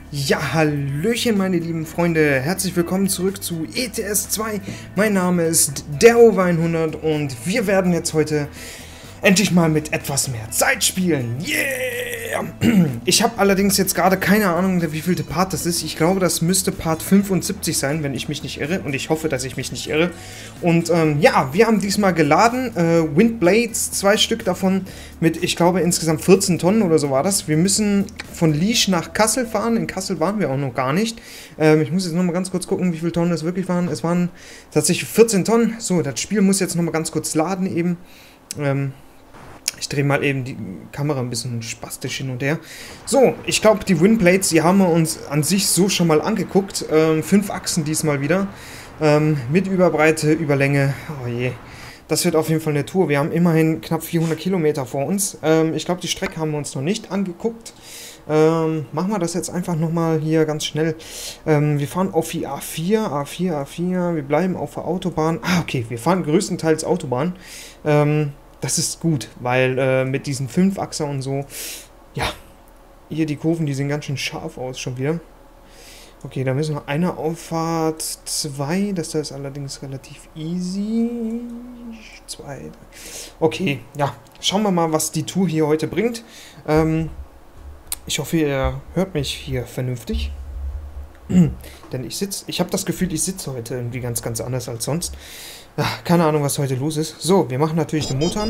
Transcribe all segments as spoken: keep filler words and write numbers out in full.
Ja, hallöchen meine lieben Freunde, herzlich willkommen zurück zu E T S zwei. Mein Name ist der Over hundert und wir werden jetzt heute endlich mal mit etwas mehr Zeit spielen. Yeah! Ich habe allerdings jetzt gerade keine Ahnung, wie vielte Part das ist. Ich glaube, das müsste Part fünfundsiebzig sein, wenn ich mich nicht irre. Und ich hoffe, dass ich mich nicht irre. Und ähm, ja, wir haben diesmal geladen. Äh, Windblades, zwei Stück davon mit, ich glaube, insgesamt vierzehn Tonnen oder so war das. Wir müssen von Liesch nach Kassel fahren. In Kassel waren wir auch noch gar nicht. Ähm, ich muss jetzt nochmal ganz kurz gucken, wie viele Tonnen es wirklich waren. Es waren tatsächlich vierzehn Tonnen. So, das Spiel muss jetzt nochmal ganz kurz laden eben. Ähm... Ich drehe mal eben die Kamera ein bisschen spastisch hin und her. So, ich glaube, die Windblades, die haben wir uns an sich so schon mal angeguckt. Ähm, fünf Achsen diesmal wieder. Ähm, mit Überbreite, Überlänge. Oh je. Das wird auf jeden Fall eine Tour. Wir haben immerhin knapp vierhundert Kilometer vor uns. Ähm, ich glaube, die Strecke haben wir uns noch nicht angeguckt. Ähm, machen wir das jetzt einfach nochmal hier ganz schnell. Ähm, wir fahren auf die A vier, A vier, A vier. Wir bleiben auf der Autobahn. Ah, okay, wir fahren größtenteils Autobahn. Ähm... Das ist gut, weil äh, mit diesen Fünfachser und so, ja, hier die Kurven, die sehen ganz schön scharf aus schon wieder. Okay, da müssen wir eine Auffahrt, zwei, das da ist allerdings relativ easy. Zwei, drei. Okay, ja, schauen wir mal, was die Tour hier heute bringt. Ähm, ich hoffe, ihr hört mich hier vernünftig. Denn ich sitze, ich habe das Gefühl, ich sitze heute irgendwie ganz, ganz anders als sonst. Ach, keine Ahnung, was heute los ist. So, wir machen natürlich den Motor an.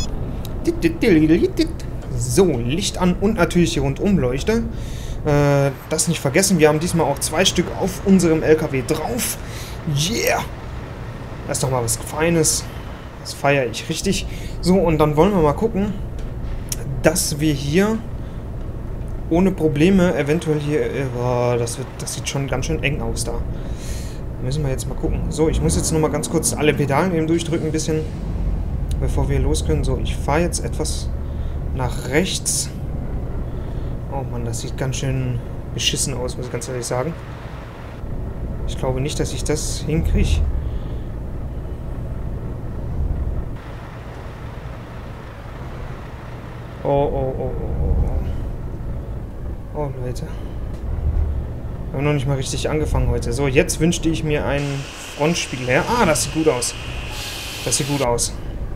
So, Licht an und natürlich die Rundumleuchte. Äh, das nicht vergessen, wir haben diesmal auch zwei Stück auf unserem L K W drauf. Yeah! Das ist doch mal was Feines. Das feiere ich richtig. So, und dann wollen wir mal gucken, dass wir hier ohne Probleme eventuell hier... Oh, das, wird, das sieht schon ganz schön eng aus da. Müssen wir jetzt mal gucken. So, ich muss jetzt nochmal ganz kurz alle Pedalen eben durchdrücken ein bisschen, bevor wir los können. So, ich fahre jetzt etwas nach rechts. Oh Mann, das sieht ganz schön beschissen aus, muss ich ganz ehrlich sagen. Ich glaube nicht, dass ich das hinkriege. Oh, oh, oh, oh, oh. Oh, Leute. Wir haben noch nicht mal richtig angefangen heute. So, jetzt wünschte ich mir einen Frontspiegel her. Ah, das sieht gut aus. Das sieht gut aus.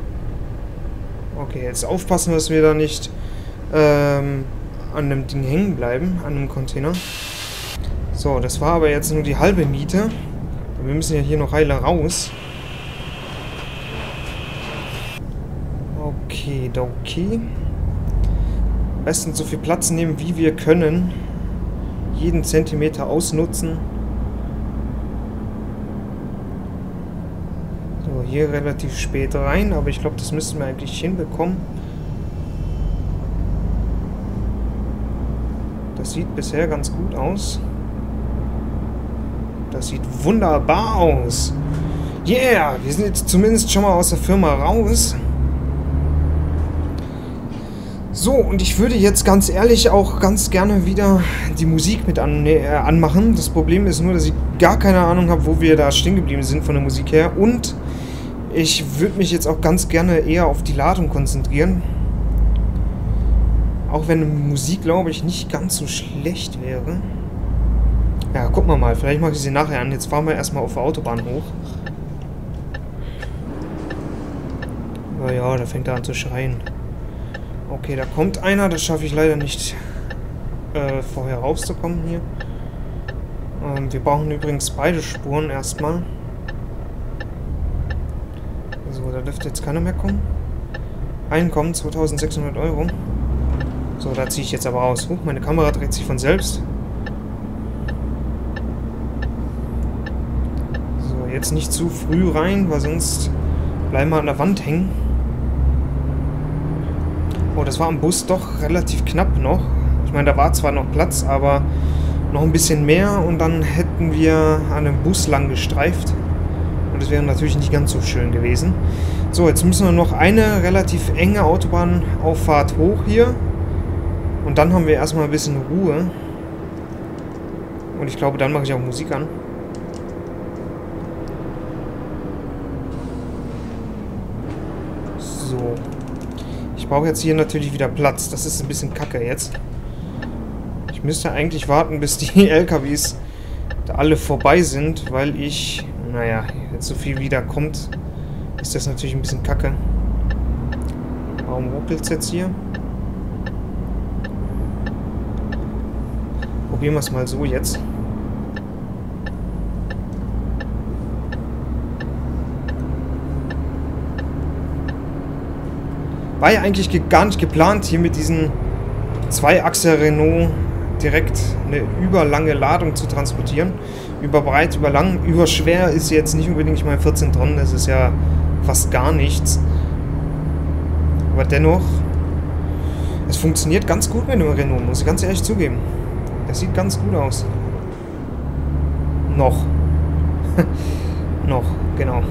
Okay, jetzt aufpassen, dass wir da nicht ähm, an dem Ding hängen bleiben, an dem Container. So, das war aber jetzt nur die halbe Miete. Wir müssen ja hier noch heile raus. Okay, okay. Am besten so viel Platz nehmen, wie wir können. Jeden Zentimeter ausnutzen. So, hier relativ spät rein, aber ich glaube, das müssten wir eigentlich hinbekommen. Das sieht bisher ganz gut aus. Das sieht wunderbar aus. Yeah, wir sind jetzt zumindest schon mal aus der Firma raus. So, und ich würde jetzt ganz ehrlich auch ganz gerne wieder die Musik mit an, äh, anmachen. Das Problem ist nur, dass ich gar keine Ahnung habe, wo wir da stehen geblieben sind von der Musik her. Und ich würde mich jetzt auch ganz gerne eher auf die Ladung konzentrieren. Auch wenn Musik, glaube ich, nicht ganz so schlecht wäre. Ja, gucken wir mal. Vielleicht mache ich sie nachher an. Jetzt fahren wir erstmal auf der Autobahn hoch. Oh ja, da fängt er an zu schreien. Okay, da kommt einer, das schaffe ich leider nicht äh, vorher rauszukommen hier. Ähm, wir brauchen übrigens beide Spuren erstmal. So, da dürfte jetzt keiner mehr kommen. Einkommen, zweitausendsechshundert Euro. So, da ziehe ich jetzt aber aus. Huch, meine Kamera dreht sich von selbst. So, jetzt nicht zu früh rein, weil sonst bleiben wir an der Wand hängen. Oh, das war am Bus doch relativ knapp noch. Ich meine, da war zwar noch Platz, aber noch ein bisschen mehr und dann hätten wir an einem Bus lang gestreift. Und das wäre natürlich nicht ganz so schön gewesen. So, jetzt müssen wir noch eine relativ enge Autobahnauffahrt hoch hier. Und dann haben wir erstmal ein bisschen Ruhe. Und ich glaube, dann mache ich auch Musik an. So. Ich brauche jetzt hier natürlich wieder Platz. Das ist ein bisschen kacke jetzt. Ich Ich müsste eigentlich warten, bis die L K Ws da alle vorbei sind, weil ich... Naja, jetzt so viel wieder kommt, ist das natürlich ein bisschen kacke. Warum ruckelt es jetzt hier? Probieren wir es mal so jetzt. War ja eigentlich gar nicht geplant, hier mit diesen Zweiachser Renault direkt eine überlange Ladung zu transportieren. Über breit, über lang, über schwer ist jetzt nicht unbedingt, ich meine vierzehn Tonnen, das ist ja fast gar nichts. Aber dennoch, es funktioniert ganz gut mit dem Renault, muss ich ganz ehrlich zugeben. Das sieht ganz gut aus. Noch. Noch, genau.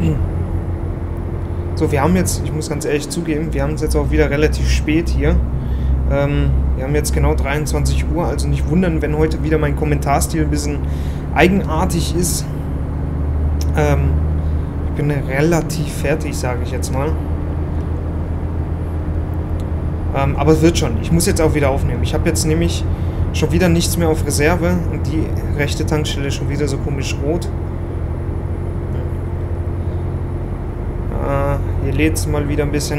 So, wir haben jetzt, ich muss ganz ehrlich zugeben, wir haben es jetzt auch wieder relativ spät hier. Ähm, wir haben jetzt genau dreiundzwanzig Uhr, also nicht wundern, wenn heute wieder mein Kommentarstil ein bisschen eigenartig ist. Ähm, ich bin relativ fertig, sage ich jetzt mal. Ähm, aber es wird schon. Ich muss jetzt auch wieder aufnehmen. Ich habe jetzt nämlich schon wieder nichts mehr auf Reserve und die rechte Tankstelle ist schon wieder so komisch rot. Äh, hier lädt es mal wieder ein bisschen.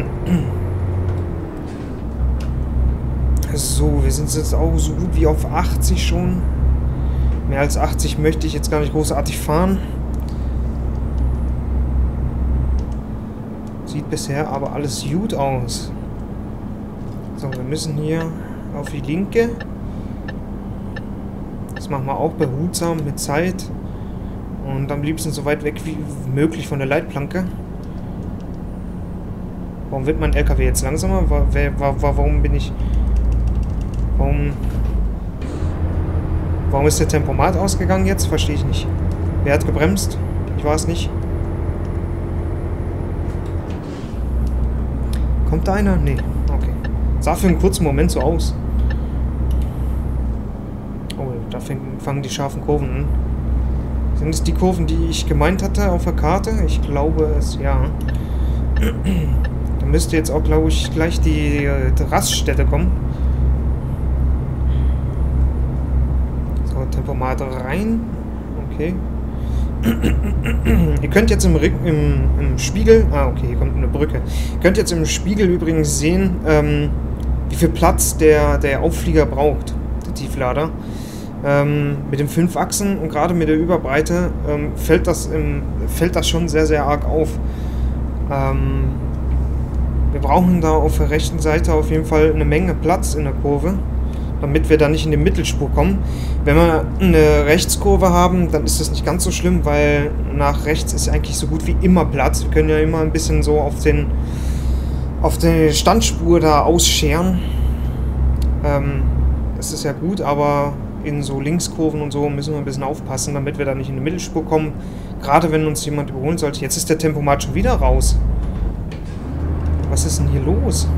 So, wir sind jetzt auch so gut wie auf achtzig schon. Mehr als achtzig möchte ich jetzt gar nicht großartig fahren. Sieht bisher aber alles gut aus. So, wir müssen hier auf die linke. Das machen wir auch behutsam mit Zeit. Und am liebsten so weit weg wie möglich von der Leitplanke. Warum wird mein L K W jetzt langsamer? Warum bin ich... Warum... Warum ist der Tempomat ausgegangen jetzt? Verstehe ich nicht. Wer hat gebremst? Ich war es nicht. Kommt da einer? Nee. Okay. Sah für einen kurzen Moment so aus. Oh, da fangen die scharfen Kurven an. Sind es die Kurven, die ich gemeint hatte auf der Karte? Ich glaube es, ja. Da müsste jetzt auch, glaube ich, gleich die, die Raststätte kommen. So, Tempomat rein. Okay. Ihr könnt jetzt im, im, im Spiegel... Ah, okay, hier kommt eine Brücke. Ihr könnt jetzt im Spiegel übrigens sehen, ähm, wie viel Platz der, der Aufflieger braucht, der Tieflader. Ähm, mit den fünf Achsen und gerade mit der Überbreite ähm, fällt, das im, fällt das schon sehr, sehr arg auf. Ähm, wir brauchen da auf der rechten Seite auf jeden Fall eine Menge Platz in der Kurve, damit wir da nicht in die Mittelspur kommen. Wenn wir eine Rechtskurve haben, dann ist das nicht ganz so schlimm, weil nach rechts ist eigentlich so gut wie immer Platz. Wir können ja immer ein bisschen so auf den auf die Standspur da ausscheren. Ähm, das ist ja gut, aber in so Linkskurven und so müssen wir ein bisschen aufpassen, damit wir da nicht in die Mittelspur kommen. Gerade wenn uns jemand überholen sollte. Jetzt ist der Tempomat schon wieder raus. Was ist denn hier los?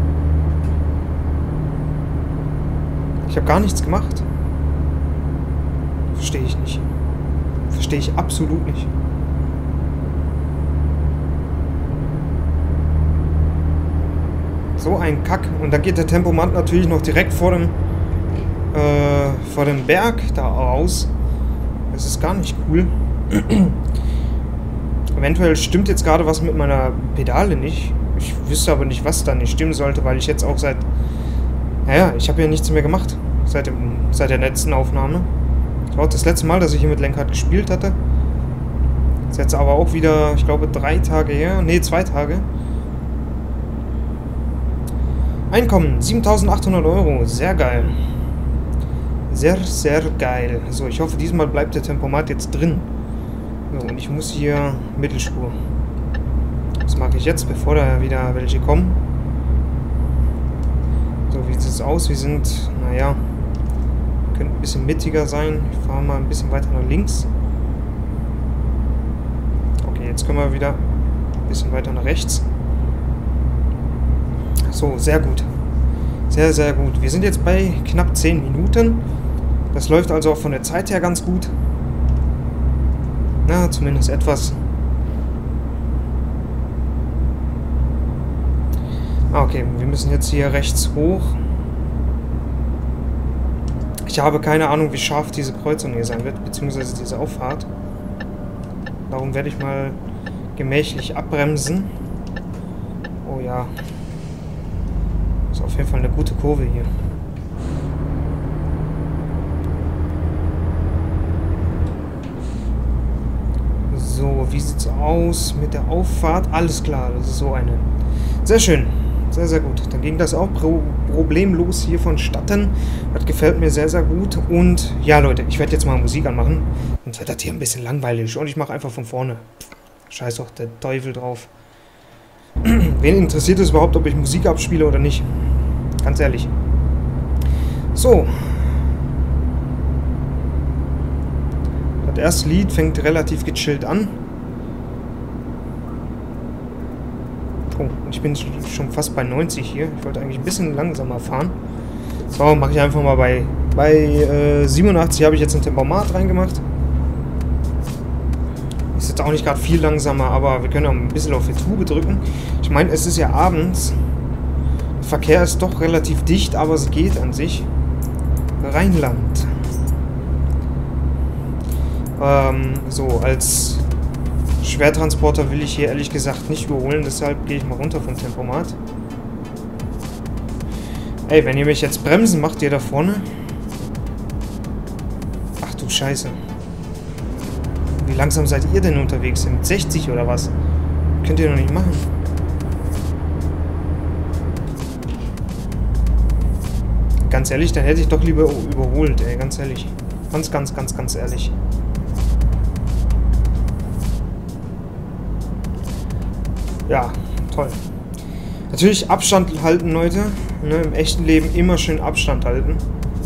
Ich habe gar nichts gemacht. Verstehe ich nicht. Verstehe ich absolut nicht. So ein Kack. Und da geht der Tempomat natürlich noch direkt vor dem äh, vor dem Berg da raus. Das ist gar nicht cool. Eventuell stimmt jetzt gerade was mit meiner Pedale nicht. Ich wüsste aber nicht, was da nicht stimmen sollte, weil ich jetzt auch seit... Naja, ich habe ja nichts mehr gemacht. Seit, dem, seit der letzten Aufnahme. Das war auch das letzte Mal, dass ich hier mit Lenkrad gespielt hatte. Das ist jetzt aber auch wieder, ich glaube, drei Tage her. Ne, zwei Tage. Einkommen, siebentausendachthundert Euro. Sehr geil. Sehr, sehr geil. So, ich hoffe, diesmal bleibt der Tempomat jetzt drin. So, und ich muss hier Mittelspur. Was mache ich jetzt, bevor da wieder welche kommen? So, wie sieht es aus? Wir sind, naja, könnte ein bisschen mittiger sein. Ich fahre mal ein bisschen weiter nach links. Okay, jetzt können wir wieder ein bisschen weiter nach rechts. So, sehr gut. Sehr, sehr gut. Wir sind jetzt bei knapp zehn Minuten. Das läuft also auch von der Zeit her ganz gut. Na, zumindest etwas. Ah, okay, wir müssen jetzt hier rechts hoch. Ich habe keine Ahnung, wie scharf diese Kreuzung hier sein wird, beziehungsweise diese Auffahrt. Darum werde ich mal gemächlich abbremsen. Oh ja. Ist auf jeden Fall eine gute Kurve hier. So, wie sieht's aus mit der Auffahrt? Alles klar, das ist so eine. Sehr schön. Sehr, sehr gut. Dann ging das auch pro problemlos hier vonstatten. Das gefällt mir sehr, sehr gut. Und ja, Leute, ich werde jetzt mal Musik anmachen. Sonst wird das hier ein bisschen langweilig. Und ich mache einfach von vorne. Scheiß doch der Teufel drauf. Wen interessiert es überhaupt, ob ich Musik abspiele oder nicht? Ganz ehrlich. So. Das erste Lied fängt relativ gechillt an. Oh, ich bin schon fast bei neunzig hier. Ich wollte eigentlich ein bisschen langsamer fahren. So, mache ich einfach mal bei... Bei äh, siebenundachtzig habe ich jetzt ein Tempomat reingemacht. Ist jetzt auch nicht gerade viel langsamer, aber wir können auch ein bisschen auf die Tube drücken. Ich meine, es ist ja abends. Der Verkehr ist doch relativ dicht, aber es geht an sich. Rheinland. Ähm, so, als Schwertransporter will ich hier ehrlich gesagt nicht überholen, deshalb gehe ich mal runter vom Tempomat. Ey, wenn ihr mich jetzt bremsen macht, ihr da vorne. Ach du Scheiße. Wie langsam seid ihr denn unterwegs? Mit sechzig oder was? Könnt ihr doch nicht machen. Ganz ehrlich, dann hätte ich doch lieber überholt, ey, ganz ehrlich. Ganz, ganz, ganz, ganz ehrlich. Ja, toll. Natürlich Abstand halten, Leute. Ne, im echten Leben immer schön Abstand halten.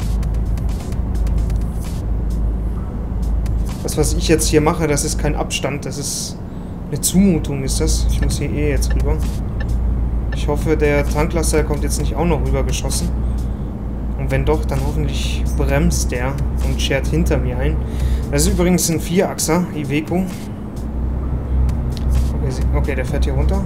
Das, was ich jetzt hier mache, das ist kein Abstand. Das ist eine Zumutung, ist das. Ich muss hier eh jetzt rüber. Ich hoffe, der Tanklaster kommt jetzt nicht auch noch rüber geschossen. Und wenn doch, dann hoffentlich bremst der und schert hinter mir ein. Das ist übrigens ein Vierachser, Iveco. Okay, der fährt hier runter.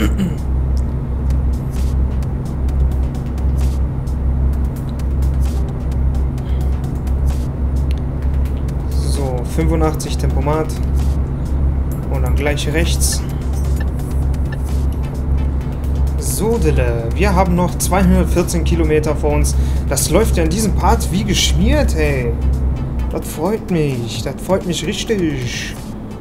So, fünfundachtzig Tempomat. Und dann gleich rechts. So, Dille. Wir haben noch zweihundertvierzehn Kilometer vor uns. Das läuft ja in diesem Part wie geschmiert, hey. Das freut mich. Das freut mich richtig.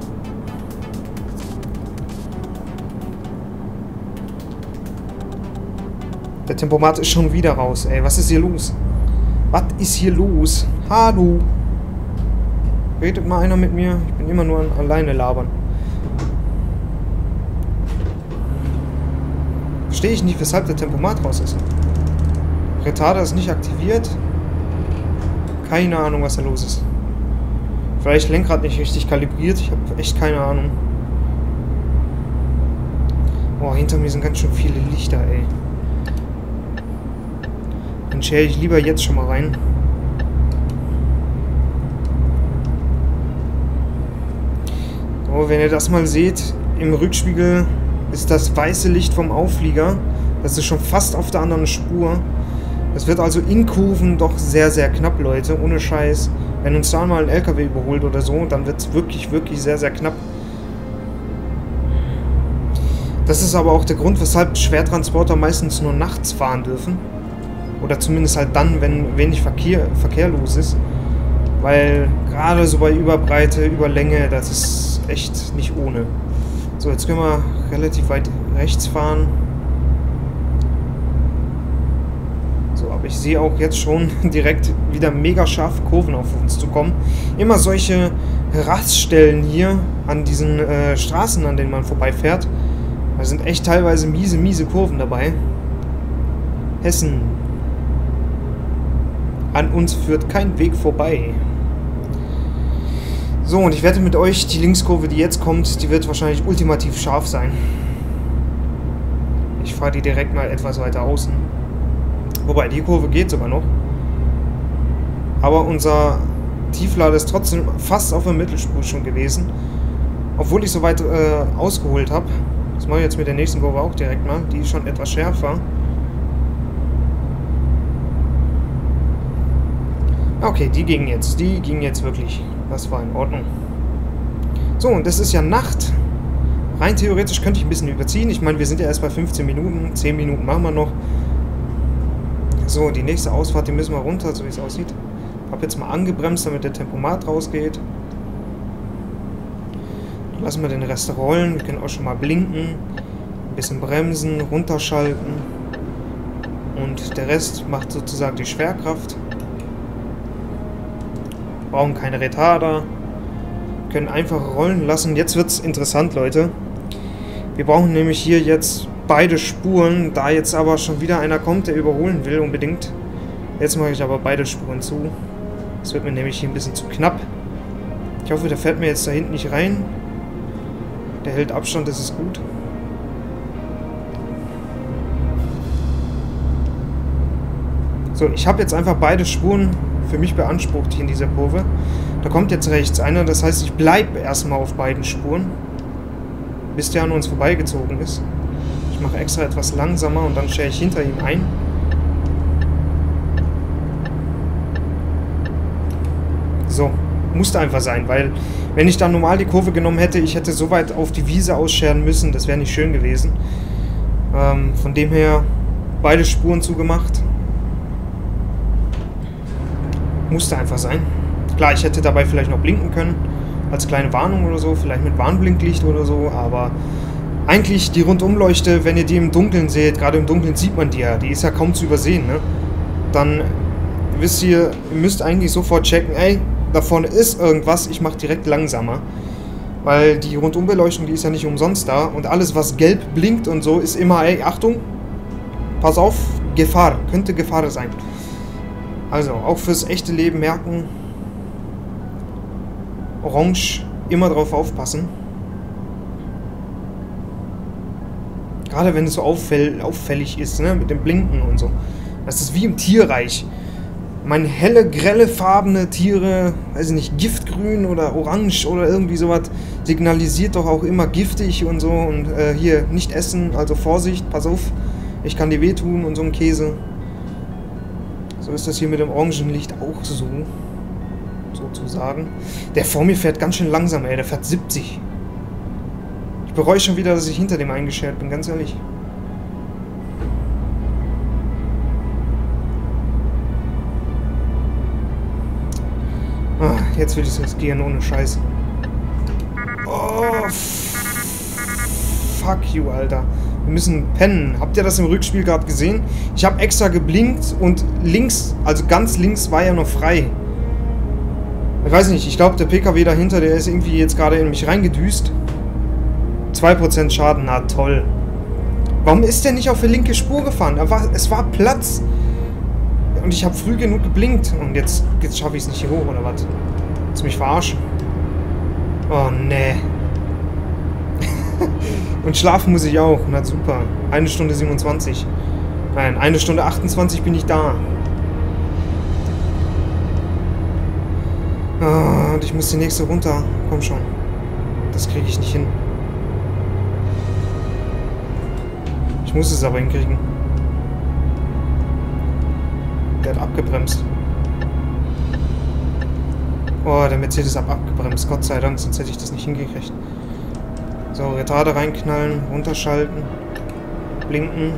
Der Tempomat ist schon wieder raus, ey. Was ist hier los? Was ist hier los? Hallo? Redet mal einer mit mir? Ich bin immer nur an alleine labern. Verstehe ich nicht, weshalb der Tempomat raus ist. Retarder ist nicht aktiviert. Keine Ahnung, was da los ist. Vielleicht Lenkrad nicht richtig kalibriert. Ich habe echt keine Ahnung. Boah, hinter mir sind ganz schön viele Lichter, ey. Dann schere ich lieber jetzt schon mal rein. So, wenn ihr das mal seht, im Rückspiegel ist das weiße Licht vom Auflieger. Das ist schon fast auf der anderen Spur. Das wird also in Kurven doch sehr, sehr knapp, Leute. Ohne Scheiß. Wenn uns da mal ein L K W überholt oder so, dann wird es wirklich, wirklich sehr, sehr knapp. Das ist aber auch der Grund, weshalb Schwertransporter meistens nur nachts fahren dürfen. Oder zumindest halt dann, wenn wenig Verkehr, Verkehr los ist. Weil gerade so bei Überbreite, Überlänge, das ist echt nicht ohne. So, jetzt können wir relativ weit rechts fahren. So, aber ich sehe auch jetzt schon direkt wieder mega scharfe Kurven auf uns zu kommen. Immer solche Raststellen hier an diesen äh, Straßen, an denen man vorbeifährt. Da sind echt teilweise miese, miese Kurven dabei. Hessen. An uns führt kein Weg vorbei. So, und ich wette mit euch, die Linkskurve, die jetzt kommt, die wird wahrscheinlich ultimativ scharf sein. Ich fahre die direkt mal etwas weiter außen. Wobei, die Kurve geht sogar noch. Aber unser Tieflader ist trotzdem fast auf der Mittelspur schon gewesen. Obwohl ich so weit äh, ausgeholt habe. Das mache ich jetzt mit der nächsten Kurve auch direkt mal. Die ist schon etwas schärfer. Okay, die ging jetzt. Die ging jetzt wirklich. Das war in Ordnung. So, und das ist ja Nacht. Rein theoretisch könnte ich ein bisschen überziehen. Ich meine, wir sind ja erst bei fünfzehn Minuten. zehn Minuten machen wir noch. So, die nächste Ausfahrt, die müssen wir runter, so wie es aussieht. Ich habe jetzt mal angebremst, damit der Tempomat rausgeht. Dann lassen wir den Rest rollen. Wir können auch schon mal blinken. Ein bisschen bremsen, runterschalten. Und der Rest macht sozusagen die Schwerkraft. Brauchen keine Retarder. Können einfach rollen lassen. Jetzt wird es interessant, Leute. Wir brauchen nämlich hier jetzt beide Spuren. Da jetzt aber schon wieder einer kommt, der überholen will unbedingt. Jetzt mache ich aber beide Spuren zu. Das wird mir nämlich hier ein bisschen zu knapp. Ich hoffe, der fährt mir jetzt da hinten nicht rein. Der hält Abstand, das ist gut. So, ich habe jetzt einfach beide Spuren für mich beansprucht hier in dieser Kurve. Da kommt jetzt rechts einer, das heißt, ich bleibe erstmal auf beiden Spuren, bis der an uns vorbeigezogen ist. Ich mache extra etwas langsamer und dann stelle ich hinter ihm ein. So, musste einfach sein, weil wenn ich dann normal die Kurve genommen hätte, ich hätte so weit auf die Wiese ausscheren müssen, das wäre nicht schön gewesen. Ähm, von dem her beide Spuren zugemacht. Musste einfach sein. Klar, ich hätte dabei vielleicht noch blinken können, als kleine Warnung oder so, vielleicht mit Warnblinklicht oder so, aber eigentlich die Rundumleuchte, wenn ihr die im Dunkeln seht, gerade im Dunkeln sieht man die ja, die ist ja kaum zu übersehen, ne? Dann wisst ihr, ihr müsst eigentlich sofort checken, ey, da vorne ist irgendwas, ich mache direkt langsamer, weil die Rundumbeleuchtung, die ist ja nicht umsonst da und alles, was gelb blinkt und so, ist immer, ey, Achtung, pass auf, Gefahr, könnte Gefahr sein. Also, auch fürs echte Leben merken, Orange, immer drauf aufpassen. Gerade wenn es so auffäll auffällig ist, ne, mit dem Blinken und so. Das ist wie im Tierreich. Meine helle, grelle farbene Tiere, weiß ich nicht, giftgrün oder orange oder irgendwie sowas, signalisiert doch auch immer giftig und so. Und äh, hier, nicht essen, also Vorsicht, pass auf, ich kann dir wehtun und so ein Käse. So ist das hier mit dem Orangenlicht auch so, sozusagen. Der vor mir fährt ganz schön langsam, ey, der fährt siebzig. Ich bereue schon wieder, dass ich hinter dem eingeschert bin, ganz ehrlich. Ah, jetzt will ich es riskieren, ohne Scheiß. Oh, fuck you, Alter. Wir müssen pennen. Habt ihr das im Rückspiel gerade gesehen? Ich habe extra geblinkt und links, also ganz links, war ja noch frei. Ich weiß nicht, ich glaube, der P K W dahinter, der ist irgendwie jetzt gerade in mich reingedüst. zwei Prozent Schaden, na toll. Warum ist der nicht auf die linke Spur gefahren? Er war, es war Platz. Und ich habe früh genug geblinkt. Und jetzt, jetzt schaffe ich es nicht hier hoch, oder was? Willst du mich verarschen? Oh, nee. Und schlafen muss ich auch. Na super. Eine Stunde siebenundzwanzig. Nein, eine Stunde achtundzwanzig bin ich da. Oh, und ich muss die nächste runter. Komm schon. Das kriege ich nicht hin. Ich muss es aber hinkriegen. Der hat abgebremst. Oh, der Mercedes hat abgebremst. Gott sei Dank, sonst hätte ich das nicht hingekriegt. So, Retarder reinknallen, runterschalten, blinken.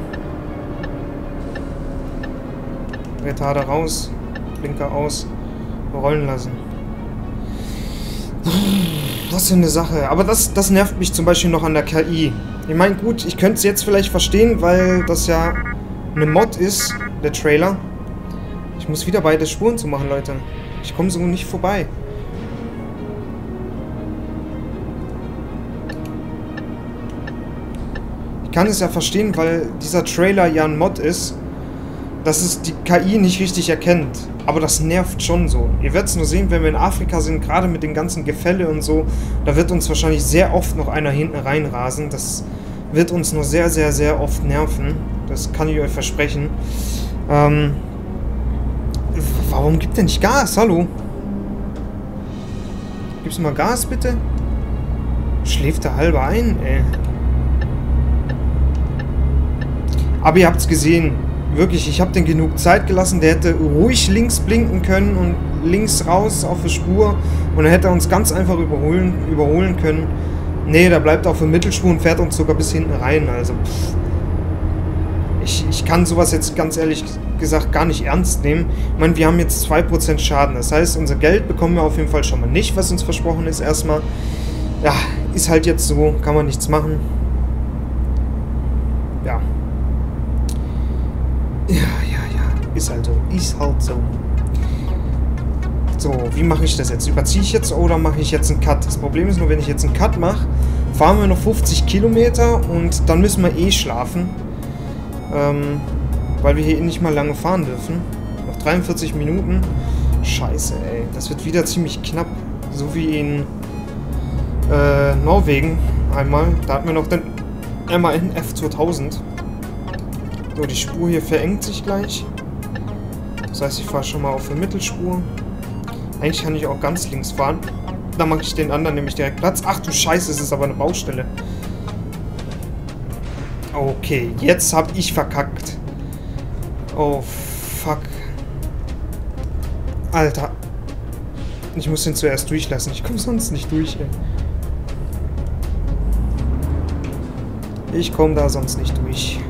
Retarder raus, Blinker aus, rollen lassen. Was für eine Sache. Aber das, das nervt mich zum Beispiel noch an der K I. Ich meine, gut, ich könnte es jetzt vielleicht verstehen, weil das ja eine Mod ist, der Trailer. Ich muss wieder beide Spuren zu machen, Leute. Ich komme so nicht vorbei. Ich kann es ja verstehen, weil dieser Trailer ja ein Mod ist, dass es die K I nicht richtig erkennt. Aber das nervt schon so. Ihr werdet es nur sehen, wenn wir in Afrika sind, gerade mit den ganzen Gefälle und so, da wird uns wahrscheinlich sehr oft noch einer hinten reinrasen. Das wird uns nur sehr, sehr, sehr oft nerven. Das kann ich euch versprechen. Ähm, warum gibt der nicht Gas? Hallo? Gibst du mal Gas, bitte? Schläft der halber ein, ey. Aber ihr habt es gesehen. Wirklich, ich habe den genug Zeit gelassen. Der hätte ruhig links blinken können und links raus auf die Spur und dann hätte er uns ganz einfach überholen, überholen können. Nee, der bleibt auf der Mittelspur und fährt uns sogar bis hinten rein. Also, pff. Ich, ich kann sowas jetzt ganz ehrlich gesagt gar nicht ernst nehmen. Ich meine, wir haben jetzt zwei Prozent Schaden. Das heißt, unser Geld bekommen wir auf jeden Fall schon mal nicht, was uns versprochen ist erstmal. Ja, ist halt jetzt so, kann man nichts machen. Ja. Ja, ja, ja. Ist halt so. Ist halt so. So, wie mache ich das jetzt? Überziehe ich jetzt oder mache ich jetzt einen Cut? Das Problem ist nur, wenn ich jetzt einen Cut mache, fahren wir noch fünfzig Kilometer und dann müssen wir eh schlafen. Ähm, weil wir hier eh nicht mal lange fahren dürfen. Noch dreiundvierzig Minuten. Scheiße, ey. Das wird wieder ziemlich knapp. So wie in äh, Norwegen einmal. Da hatten wir noch den M A N F zweitausend. So, die Spur hier verengt sich gleich. Das heißt, ich fahre schon mal auf der Mittelspur. Eigentlich kann ich auch ganz links fahren. Da mache ich den anderen nämlich direkt Platz. Ach du Scheiße, es ist aber eine Baustelle. Okay, jetzt hab ich verkackt. Oh, fuck. Alter. Ich muss den zuerst durchlassen. Ich komme sonst nicht durch, ey. Ich komme da sonst nicht durch.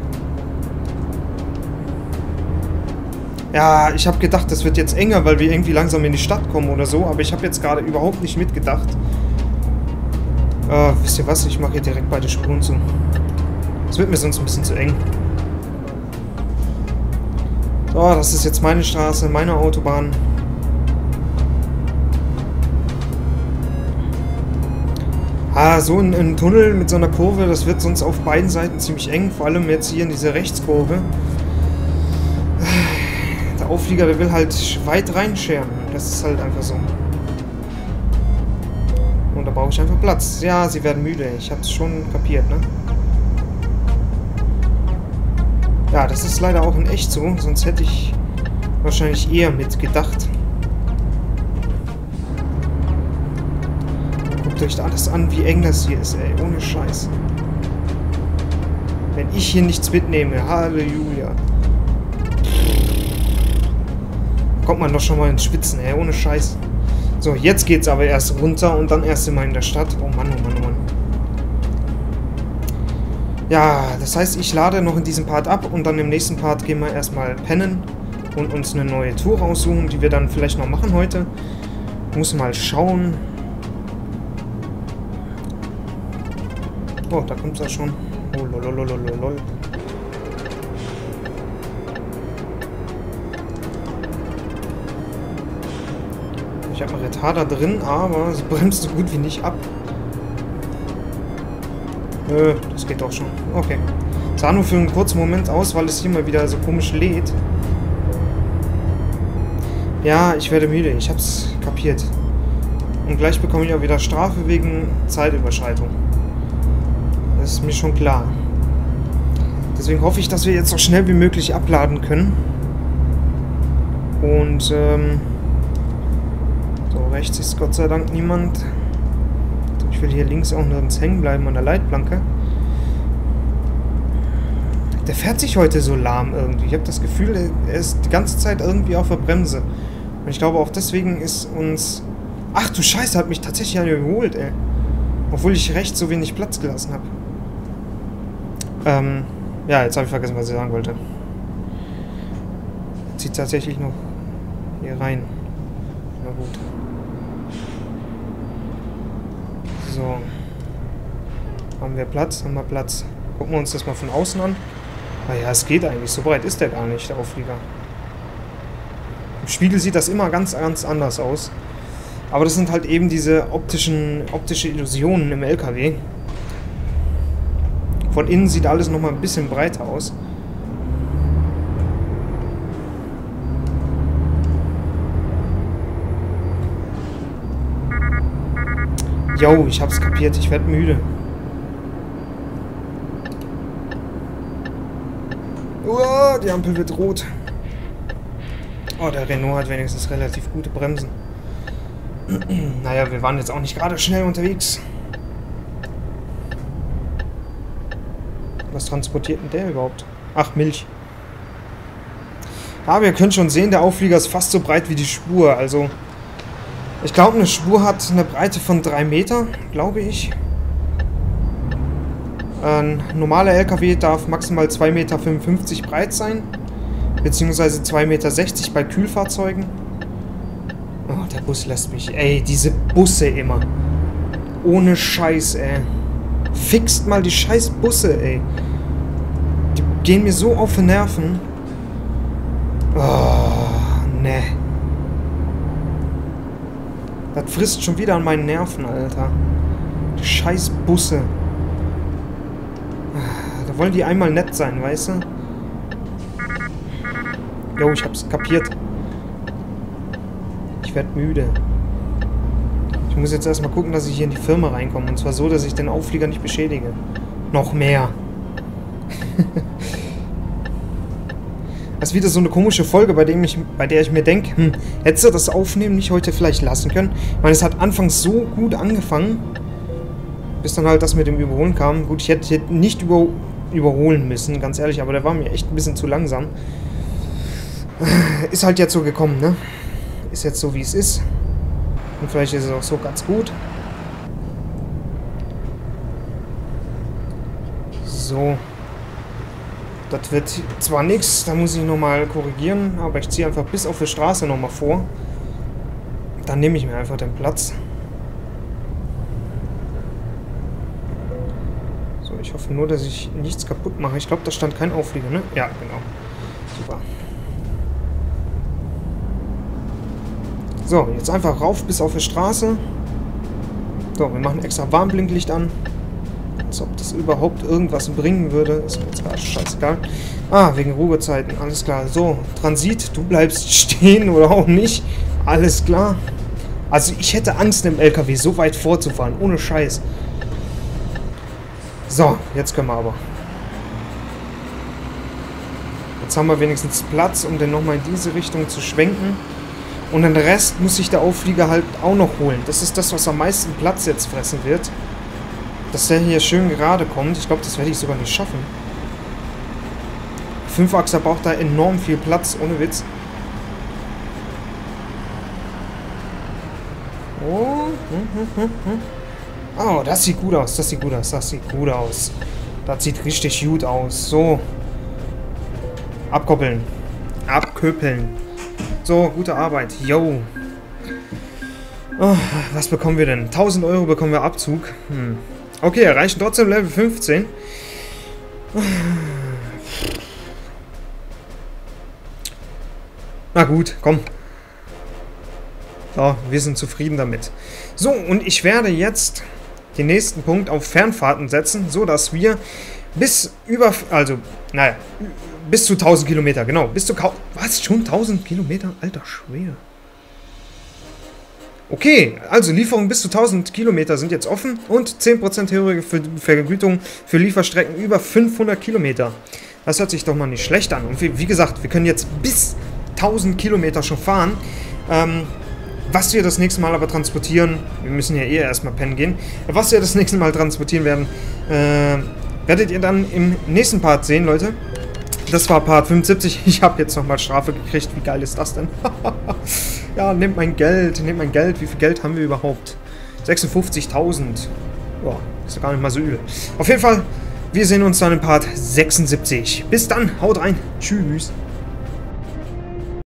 Ja, ich habe gedacht, das wird jetzt enger, weil wir irgendwie langsam in die Stadt kommen oder so. Aber ich habe jetzt gerade überhaupt nicht mitgedacht. Äh, wisst ihr was? Ich mache hier direkt beide Spuren zu. Das wird mir sonst ein bisschen zu eng. So, das ist jetzt meine Straße, meine Autobahn. Ah, so ein, ein Tunnel mit so einer Kurve, das wird sonst auf beiden Seiten ziemlich eng. Vor allem jetzt hier in dieser Rechtskurve. Der Auflieger, der will halt weit reinscheren. Das ist halt einfach so. Und da brauche ich einfach Platz. Ja, sie werden müde. Ich habe es schon kapiert, ne? Ja, das ist leider auch in echt so, sonst hätte ich wahrscheinlich eher mitgedacht. Guckt euch da alles an, wie eng das hier ist, ey, ohne Scheiß. Wenn ich hier nichts mitnehme, Halleluja. Kommt man doch schon mal ins Schwitzen, ey, ohne Scheiß. So, jetzt geht's aber erst runter und dann erst immer in der Stadt. Oh Mann, oh Mann, oh Mann. Ja, das heißt, ich lade noch in diesem Part ab und dann im nächsten Part gehen wir erstmal pennen und uns eine neue Tour raussuchen, die wir dann vielleicht noch machen heute. Muss mal schauen. Oh, da kommt es ja schon. Oh, lololololol. Ich habe einen Retarder drin, aber sie bremst so gut wie nicht ab. Nö, das geht doch schon. Okay. Sah nur für einen kurzen Moment aus, weil es hier mal wieder so komisch lädt. Ja, ich werde müde. Ich hab's kapiert. Und gleich bekomme ich auch wieder Strafe wegen Zeitüberschreitung. Das ist mir schon klar. Deswegen hoffe ich, dass wir jetzt so schnell wie möglich abladen können. Und, ähm... so, rechts ist Gott sei Dank niemand. Ich will hier links auch nirgends hängen bleiben an der Leitplanke. Der fährt sich heute so lahm irgendwie. Ich habe das Gefühl, er ist die ganze Zeit irgendwie auf der Bremse. Und ich glaube auch deswegen ist uns... Ach du Scheiße, hat mich tatsächlich einer überholt, ey. Obwohl ich rechts so wenig Platz gelassen habe. Ähm, ja, jetzt habe ich vergessen, was ich sagen wollte. Zieht tatsächlich noch hier rein. Na gut. So. Haben wir Platz? Haben wir Platz? Gucken wir uns das mal von außen an. Naja, es geht eigentlich. So breit ist der gar nicht, der Auflieger. Im Spiegel sieht das immer ganz, ganz anders aus. Aber das sind halt eben diese optischen, optische Illusionen im L K W. Von innen sieht alles nochmal ein bisschen breiter aus. Jo, ich hab's kapiert, ich werd müde. Oh, die Ampel wird rot. Oh, der Renault hat wenigstens relativ gute Bremsen. Naja, wir waren jetzt auch nicht gerade schnell unterwegs. Was transportiert denn der überhaupt? Ach, Milch. Aber ihr könnt schon sehen, der Auflieger ist fast so breit wie die Spur. Also, ich glaube, eine Spur hat eine Breite von drei Meter, glaube ich. Ein normaler L K W darf maximal zwei Komma fünfundfünfzig Meter breit sein. Beziehungsweise zwei Komma sechzig Meter bei Kühlfahrzeugen. Oh, der Bus lässt mich. Ey, diese Busse immer. Ohne Scheiß, ey. Fixt mal die scheiß Busse, ey. Die gehen mir so auf die Nerven. Oh, ne. Das frisst schon wieder an meinen Nerven, Alter. Die scheiß Busse. Da wollen die einmal nett sein, weißt du? Jo, ich hab's kapiert. Ich werd müde. Ich muss jetzt erstmal gucken, dass ich hier in die Firma reinkomme. Und zwar so, dass ich den Auflieger nicht beschädige. Noch mehr. Das ist wieder so eine komische Folge, bei, dem ich, bei der ich mir denke, hm, hättest du das Aufnehmen nicht heute vielleicht lassen können? Ich meine, es hat anfangs so gut angefangen, bis dann halt das mit dem Überholen kam. Gut, ich hätte nicht über, überholen müssen, ganz ehrlich, aber der war mir echt ein bisschen zu langsam. Ist halt jetzt so gekommen, ne? Ist jetzt so, wie es ist. Und vielleicht ist es auch so ganz gut. So. Das wird zwar nichts, da muss ich nochmal korrigieren, aber ich ziehe einfach bis auf die Straße nochmal vor. Dann nehme ich mir einfach den Platz. So, ich hoffe nur, dass ich nichts kaputt mache. Ich glaube, da stand kein Auflieger, ne? Ja, genau. Super. So, jetzt einfach rauf bis auf die Straße. So, wir machen extra Warnblinklicht an. Als ob das überhaupt irgendwas bringen würde. Ist mir jetzt gerade scheißegal. Ah, wegen Ruhezeiten. Alles klar. So, Transit. Du bleibst stehen oder auch nicht. Alles klar. Also ich hätte Angst, im L K W so weit vorzufahren. Ohne Scheiß. So, jetzt können wir aber. Jetzt haben wir wenigstens Platz, um den nochmal in diese Richtung zu schwenken. Und den Rest muss sich der Auflieger halt auch noch holen. Das ist das, was am meisten Platz jetzt fressen wird. Dass der hier schön gerade kommt. Ich glaube, das werde ich sogar nicht schaffen. Fünfachser braucht da enorm viel Platz, ohne Witz. Oh, hm, hm, hm, hm. Oh, das sieht gut aus, das sieht gut aus, das sieht gut aus. Das sieht richtig gut aus. So. Abkoppeln. Abköppeln. So, gute Arbeit. Yo. Oh, was bekommen wir denn? tausend Euro bekommen wir Abzug. Hm. Okay, erreichen trotzdem Level fünfzehn. Na gut, komm. So, wir sind zufrieden damit. So, und ich werde jetzt den nächsten Punkt auf Fernfahrten setzen, so dass wir bis über, also, naja, bis zu tausend Kilometer, genau, bis zu, was, schon tausend Kilometer? Alter Schwede. Okay, also Lieferungen bis zu tausend Kilometer sind jetzt offen und zehn Prozent höhere Vergütung für Lieferstrecken über fünfhundert Kilometer. Das hört sich doch mal nicht schlecht an. Und wie, wie gesagt, wir können jetzt bis tausend Kilometer schon fahren. Ähm, was wir das nächste Mal aber transportieren, wir müssen ja eh erstmal pennen gehen, was wir das nächste Mal transportieren werden, äh, werdet ihr dann im nächsten Part sehen, Leute. Das war Part fünfundsiebzig. Ich habe jetzt nochmal Strafe gekriegt. Wie geil ist das denn? Ja, nehmt mein Geld. Nehmt mein Geld. Wie viel Geld haben wir überhaupt? sechsundfünfzigtausend. Ja, ist ja gar nicht mal so übel. Auf jeden Fall, wir sehen uns dann in Part sechsundsiebzig. Bis dann. Haut rein. Tschüss.